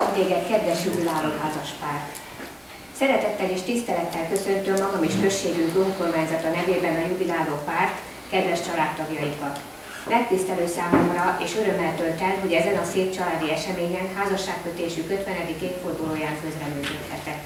vendégek, kedves jubiláló házaspár! Szeretettel és tisztelettel köszöntöm magam és községünk önkormányzata nevében a jubiláló párt, kedves családtagjaikat. Megtisztelő számomra és örömmel tölt el, hogy ezen a szép családi eseményen házasságkötésük 50. évfordulóján közreműködhetek.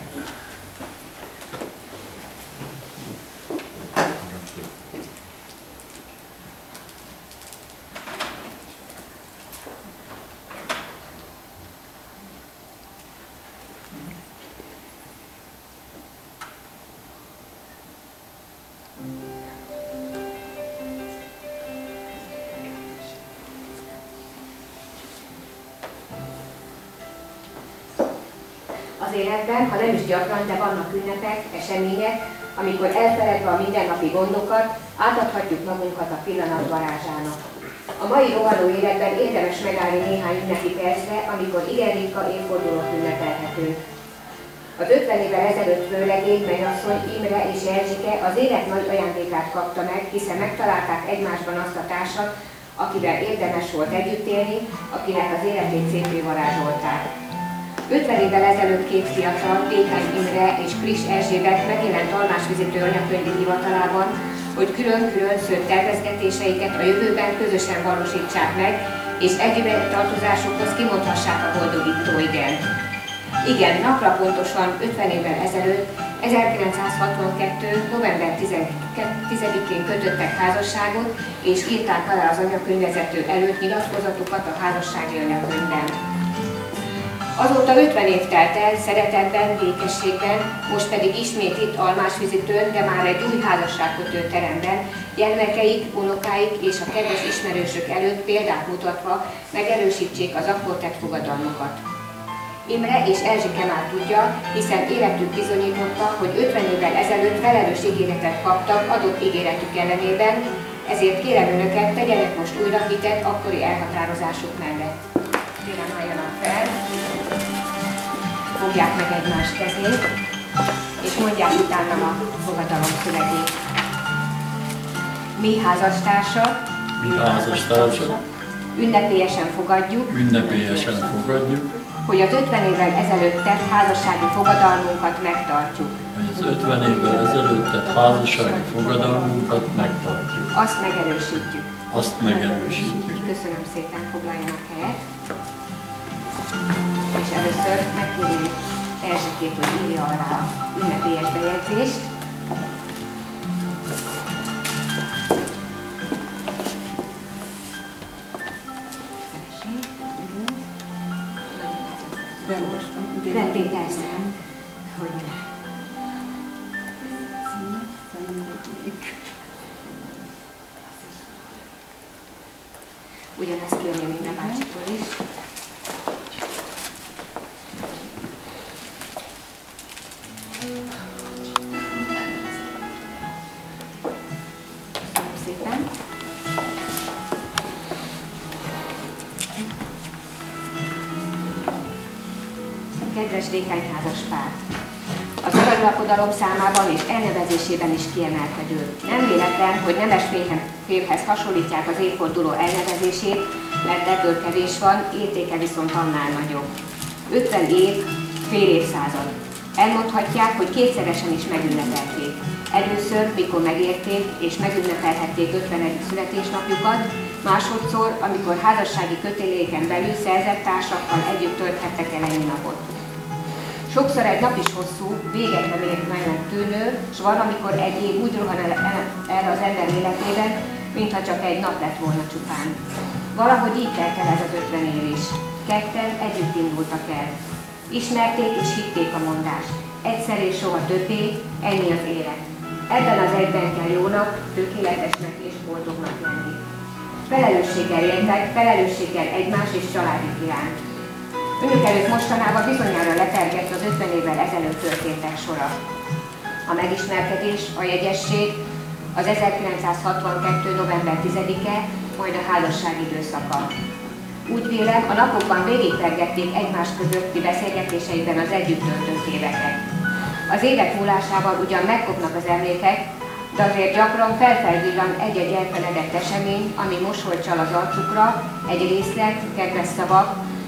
Az életben, ha nem is gyakran, de vannak ünnepek, események, amikor elfeledve a mindennapi gondokat, átadhatjuk magunkat a pillanat varázsának. A mai rohanó életben érdemes megállni néhány ünnepi percre, amikor igen ritka évfordulót ünnepelhetünk. Az 50 évvel ezelőtt vőlegény, mennyasszony, Imre és Erzsike az élet nagy ajándékát kapta meg, hiszen megtalálták egymásban azt a társat, akivel érdemes volt együtt élni, akinek az életét szépé varázsolták. 50 évvel ezelőtt két fiatal, Dékány Imre és Kris Erzsébet megjelent almásvizitő anyakönyvi hivatalában, hogy külön-külön szőtt tervezgetéseiket a jövőben közösen valósítsák meg, és együtt tartozásokhoz kimondhassák a boldogító igent. Igen, napra pontosan 50 évvel ezelőtt, 1962. november 10-én kötöttek házasságot, és írták alá az anyakönyvvezető előtt nyilatkozatukat a házassági anyakönyvben. Azóta 50 év telt el szeretetben, békességben, most pedig ismét itt Almásvizitőn, de már egy új házasságkötő teremben, gyermekeik, unokáik és a kedves ismerősök előtt példát mutatva megerősítsék az akkor tett fogadalmukat. Imre és Erzsike már tudja, hiszen életük bizonyította, hogy 50 évvel ezelőtt felelős ígéretet kaptak adott ígéretük ellenében, ezért kérem Önöket, tegyenek most újra hitet akkori elhatározásuk mellett. Kérem, álljanak fel, fogják meg egymás kezét, és mondják utána a fogadalom szövegét. Mi házastársak, ünnepélyesen fogadjuk, hogy az 50 évvel ezelőtt tett házassági fogadalmunkat megtartjuk. Azt megerősítjük. Köszönöm szépen, foglaljanak helyet. És először megkérjük Erzsikét, hogy írja alá a ünnepélyes bejegyzést. Rendben, persze. Hogy ugyanezt kérném Imre bácsitól is. Köszönöm szépen. Kedves Dékány házaspár! Az aranylakodalom számában és elnevezésében is kiemelkedő. Nem véletlen, hogy nemes férhez hasonlítják az évforduló elnevezését, mert ebből kevés van, értéke viszont annál nagyobb. 50 év, fél évszázad. Elmondhatják, hogy kétszeresen is megünnepelték. Először, mikor megérték és megünnepelhették 51. születésnapjukat, másodszor, amikor házassági köteléken belül szerzett társakkal együtt tölthettek el ennyi napot. Sokszor egy nap is hosszú, véget nem érnek tűnő, s van, amikor egy év úgy rohan el az ember életében, mintha csak egy nap lett volna csupán. Valahogy így telt el ez az 50 év is. Ketten együtt indultak el. Ismerték és hitték a mondást. Egyszer és soha többé, ennyi az élet. Ebben az egyben kell jónak, tökéletesnek és boldognak lenni. Felelősséggel éltek, felelősséggel egymás és családjuk iránt. Önök előtt mostanában bizonyára letergett az 50 évvel ezelőtt történtek sora. A megismerkedés, a jegyesség, az 1962. november 10-e, majd a házasság időszaka. Úgy vélem, a napokban végigtergették egymás közötti beszélgetéseiben az együtt töltött éveket. Az évek múlásával ugyan megkopnak az emlékek, de azért gyakran felvillan egy-egy elfeledett esemény, ami mosolyt csal az arcukra, egy részlet, kedves szavak,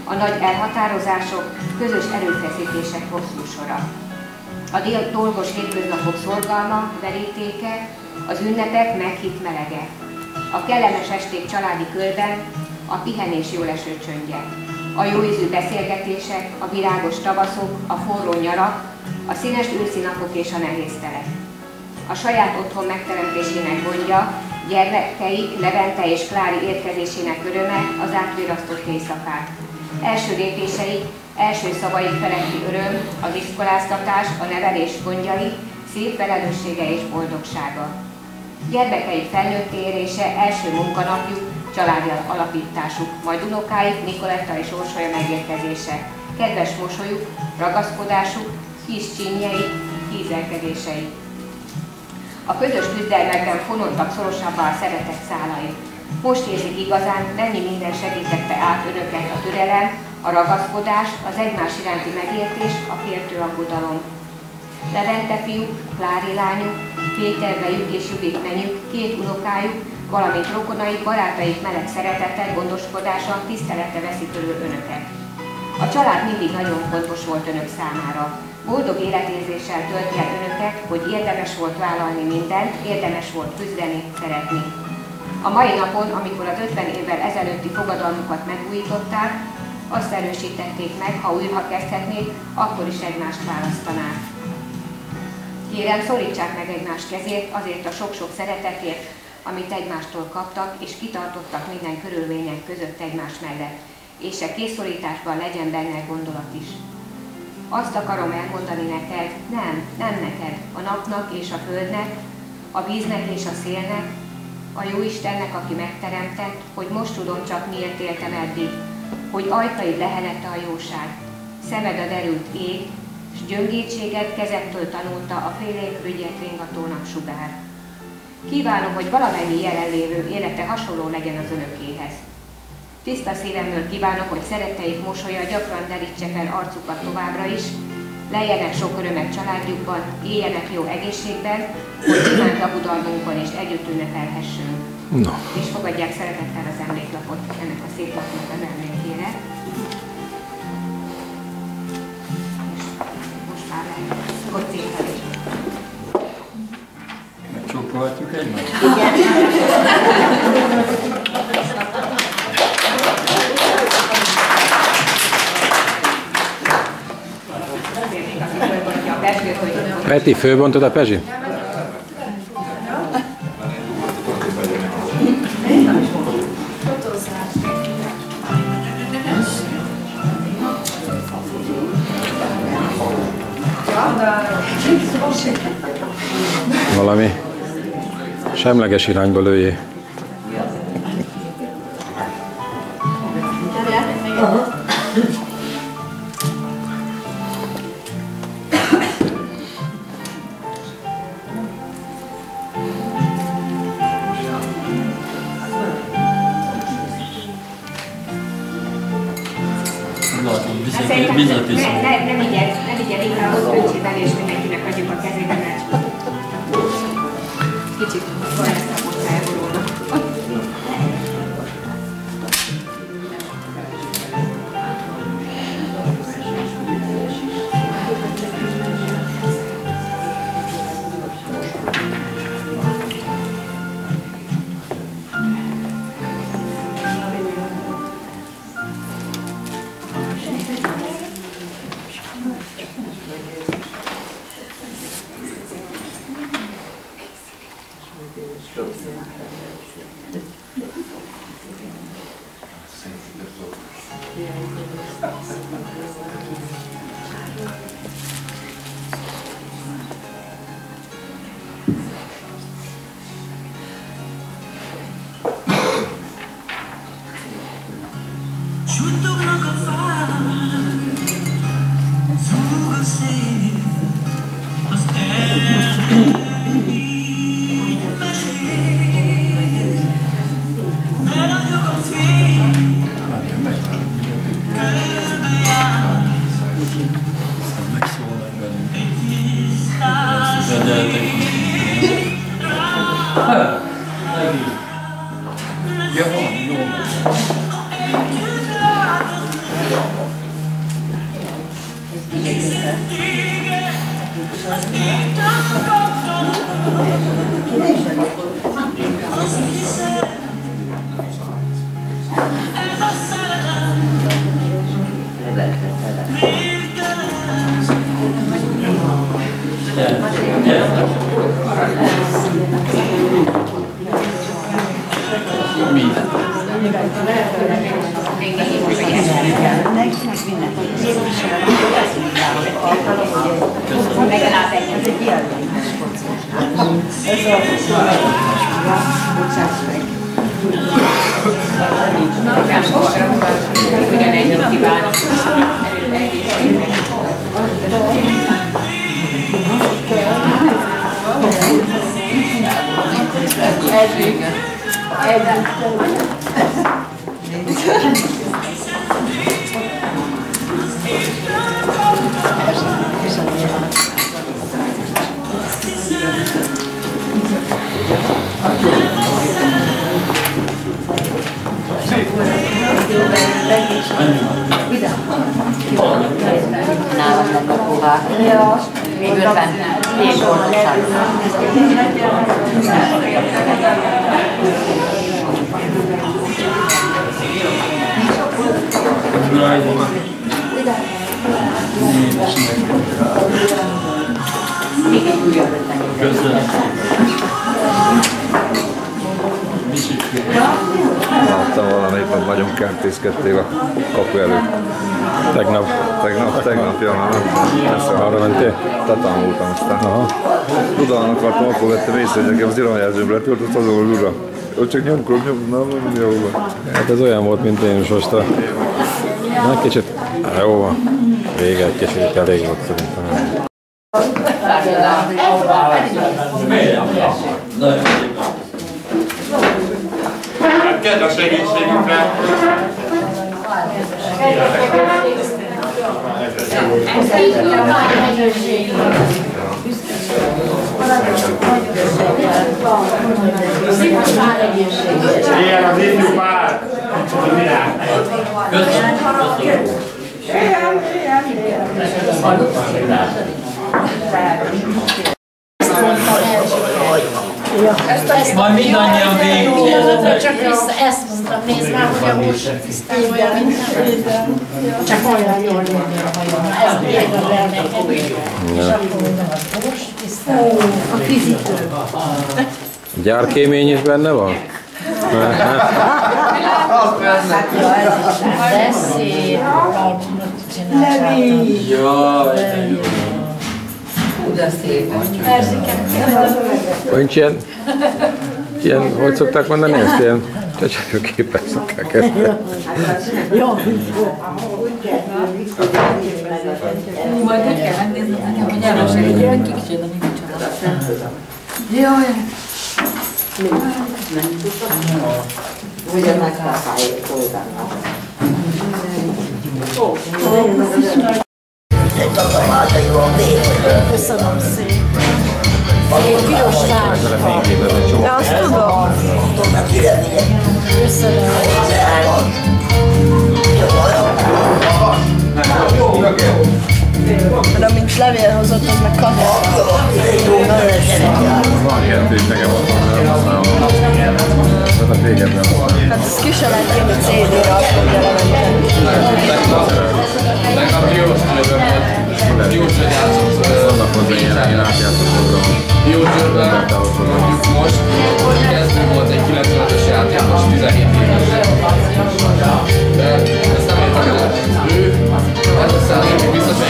a nagy elhatározások, közös erőfeszítések hosszú sora. A dolgos hétköznapok szorgalma, verítéke, az ünnepek meghitt melege. A kellemes esték családi körben, a pihenés jóleső csöndje. A jóízű beszélgetések, a virágos tavaszok, a forró nyarak, a színes őszi napok és a nehéz telek. A saját otthon megteremtésének gondja, gyermekeik Levente és Klári érkezésének öröme, az átvirasztott éjszakák. Első lépéseik, első szavaik feletti öröm, az iskoláztatás, a nevelés gondjai, szép felelőssége és boldogsága. Gyermekeik felnőtté érése, első munkanapjuk, családi alapításuk, majd unokáik Nikoletta és Orsolya megérkezése, kedves mosolyuk, ragaszkodásuk, kis csímjeik, hízelkedéseik. A közös küzdelmekben fonódtak szorosabbá a szeretet szálai. Most érzik igazán, mennyi minden segítette át önöket a türelem, a ragaszkodás, az egymás iránti megértés, a féltő aggodalom. Levente fiúk, Klári lányuk, Péter vejük és Judit menyük, két unokájuk, valamint rokonaik, barátaik meleg szeretete, gondoskodása, tisztelete veszi körül önöket. A család mindig nagyon fontos volt önök számára. Boldog életérzéssel tölti el önöket, hogy érdemes volt vállalni mindent, érdemes volt küzdeni, szeretni. A mai napon, amikor az 50 évvel ezelőtti fogadalmukat megújították, azt erősítették meg, ha újra kezdhetnék, akkor is egymást választanák. Kérem, szorítsák meg egymás kezét azért a sok-sok szeretetért, amit egymástól kaptak, és kitartottak minden körülmények között egymás mellett, és a készszorításban legyen benne gondolat is. Azt akarom elmondani neked, nem neked, a napnak és a földnek, a víznek és a szélnek, a Jóistennek, aki megteremtett, hogy most tudom csak miért éltem eddig, hogy ajkaid lehelette a jóság, szemed a derült ég, s gyöngétséged kezektől tanulta a félénk rügyet ringató napsugár. Kívánom, hogy valamennyi jelenlévő élete hasonló legyen az önökéhez. Tiszta szívemből kívánok, hogy szeretteik mosolya gyakran derítse fel arcukat továbbra is, lejjenek sok örömet családjukban, éljenek jó egészségben, hogy imánt lakodalmunkon és együtt ünnepelhessünk. No. És fogadják szeretettel az emléklapot ennek a szép lapnak az emlékére. És most már lehet kocékelni. Megcsókolhatjuk egymást? Igen. Peti, fölbontod a Pezsi? Valami semleges irányba lőjé. Vizet is. Nem igyen, inkább ott öntsével és mindenkinek adjuk a kezébe, mert kicsit bajleszabott elróla. Nálam a puhák. Még 57 orvosság. Köszönöm. Láttam valamelyikben nagyon kertészkedték a kapu előtt. Tegnap. Tegnap, ja, már Arra mentél? tanultam aztán. Aha. Tudalan akartam, akkor vettem észre, hogy nekem az iramjelzőből letöltött az oldalra. Ott csak nyomkodom, nem jó van. Hát ez olyan volt, mint én is most a... Na, kicsit... Jó van. Vége egy kicsit elég volt szerintem. Kedv a segítségünkre! Ilyen az ifjú pár! Majd mindannyian végig. Csak ezt mondtam, nézd már, hogy a hús tisztán olyan, mint nem. Csak olyan jól jönni a hajam. Ez még a vernek. És akkor mondom, a hús tisztán. A fizitő. Gyárkémény is benne van? De szép albumot csináltál. Jaj, de jó. De szép. Nincs ilyen, hogy szokták mondani ezt? Ilyen csecsemőképek szokták ezt. Jó. Majd úgy kell megnézni nekem, hogy elmesélni, hogy kicsit, micsoda. Jaj! Ugyanak a helyét oldalnak. Köszönöm szépen. Egy piros tárgyfa. De azt tudom. Köszönöm. De mint levél hozott, az meg kamerával. Van ilyen tűz, nekem ott van. Hát a régebben van. Hát ez ki se lehet jönni CD-re, azt mondja lemenni. Nekem Józsőt játszom. Vannak hozzá ilyen, én átjátszottam. Józsőben mondjuk most kezdő volt egy 95-ös játék, most 17 éves. De ezt nem értem, hogy ő, ez a szállító biztos,